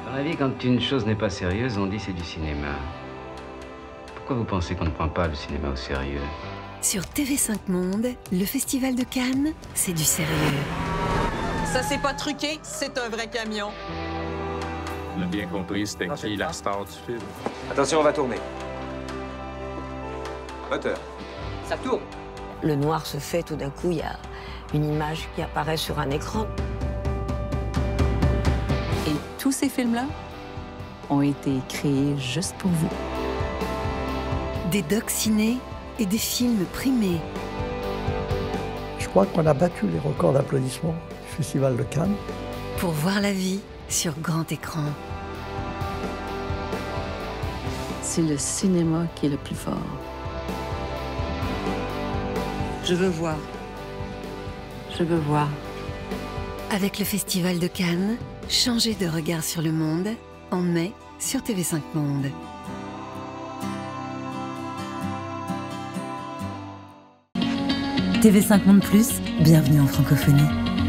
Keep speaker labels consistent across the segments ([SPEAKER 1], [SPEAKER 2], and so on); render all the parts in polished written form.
[SPEAKER 1] Dans la vie, quand une chose n'est pas sérieuse, on dit c'est du cinéma. Pourquoi vous pensez qu'on ne prend pas le cinéma au sérieux?
[SPEAKER 2] Sur TV5 Monde, le Festival de Cannes, c'est du sérieux.
[SPEAKER 3] Ça c'est pas truqué, c'est un vrai camion.
[SPEAKER 4] On a bien compris, c'était qui la star du film.
[SPEAKER 5] Attention, on va tourner. Moteur.
[SPEAKER 3] Ça tourne.
[SPEAKER 6] Le noir se fait, tout d'un coup, il y a une image qui apparaît sur un écran.
[SPEAKER 7] Et tous ces films-là ont été créés juste pour vous.
[SPEAKER 2] Des docs ciné et des films primés.
[SPEAKER 8] Je crois qu'on a battu les records d'applaudissements du Festival de Cannes.
[SPEAKER 2] Pour voir la vie sur grand écran.
[SPEAKER 7] C'est le cinéma qui est le plus fort.
[SPEAKER 6] Je veux voir. Je veux voir.
[SPEAKER 2] Avec le Festival de Cannes, changez de regard sur le monde en mai sur TV5 Monde.
[SPEAKER 9] TV5 Monde Plus, bienvenue en francophonie.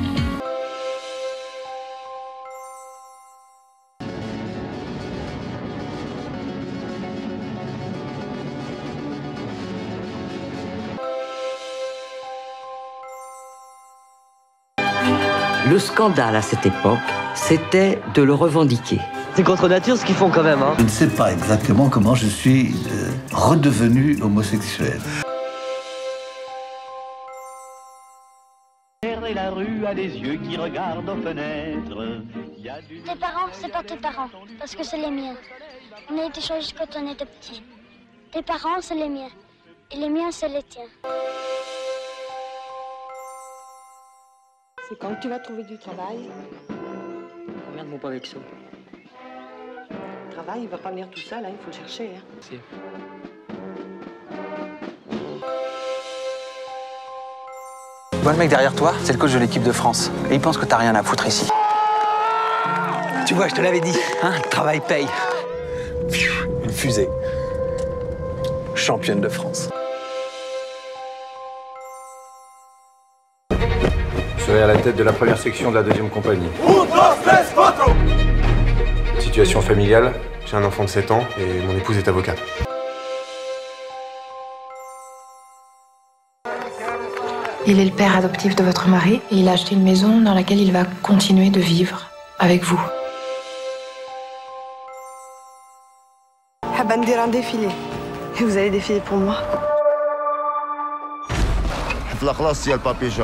[SPEAKER 10] Le scandale à cette époque, c'était de le revendiquer.
[SPEAKER 11] C'est contre nature ce qu'ils font quand même, hein.
[SPEAKER 12] Je ne sais pas exactement comment je suis redevenu homosexuel.
[SPEAKER 13] La rue a des yeux qui regardent aux fenêtres.
[SPEAKER 14] Tes parents, c'est pas tes parents, parce que c'est les miens. On a été choisis quand on était petits. Tes parents, c'est les miens. Et les miens, c'est les tiens.
[SPEAKER 6] C'est quand tu vas trouver du travail.
[SPEAKER 11] Regarde-moi pas avec ça.
[SPEAKER 6] Le travail, il va pas venir tout seul, hein, il faut le chercher. Hein.
[SPEAKER 11] Si.
[SPEAKER 5] Tu vois le mec derrière toi, c'est le coach de l'équipe de France. Et il pense que t'as rien à foutre ici. Tu vois, je te l'avais dit, hein, le travail paye. Une fusée. Championne de France.
[SPEAKER 15] Je serai à la tête de la première section de la 2e compagnie. Situation familiale, j'ai un enfant de 7 ans et mon épouse est avocate.
[SPEAKER 16] Il est le père adoptif de votre mari et il a acheté une maison dans laquelle il va continuer de vivre avec vous.
[SPEAKER 17] حابة ندير un défilé. Et vous allez défiler pour moi.
[SPEAKER 18] حفلة خلاص يا البابي جون.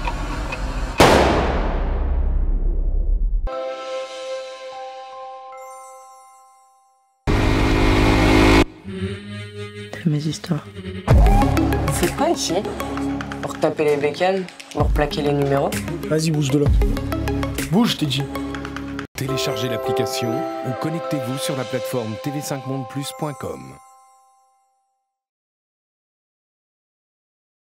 [SPEAKER 6] C'est mes histoires.
[SPEAKER 3] Vous faites quoi ici? Pour taper les bécanes, pour plaquer les numéros?
[SPEAKER 19] Vas-y, bouge de là. Bouge, je t'ai dit.
[SPEAKER 20] Téléchargez l'application ou connectez-vous sur la plateforme tv5mondeplus.com.